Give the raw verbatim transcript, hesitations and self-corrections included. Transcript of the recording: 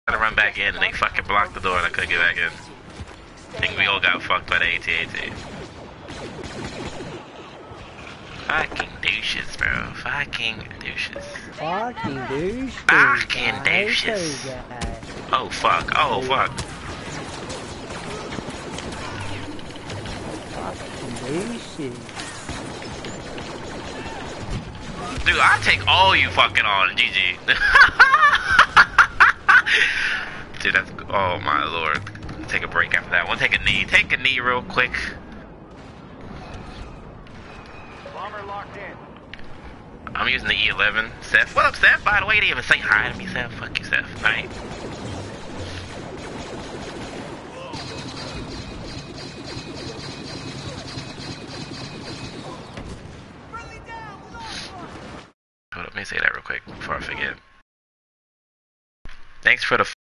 to run back in and they fucking blocked the door and I couldn't get back in. I think we all got fucked by the A T A T. Fucking douches, bro. Fucking douches. Fucking douches. Fucking douches. Oh fuck. Oh fuck. Fucking douches. Dude, I take all you fucking on, G G. Dude, that's, oh my lord. Take a break after that one. Take a knee. Take a knee real quick. Bomber locked in. I'm using the E eleven. Seth, what up, Seth? By the way, you didn't even say hi to me, Seth. Fuck you, Seth. Alright? Hold up, let me say that real quick before I forget. Thanks for the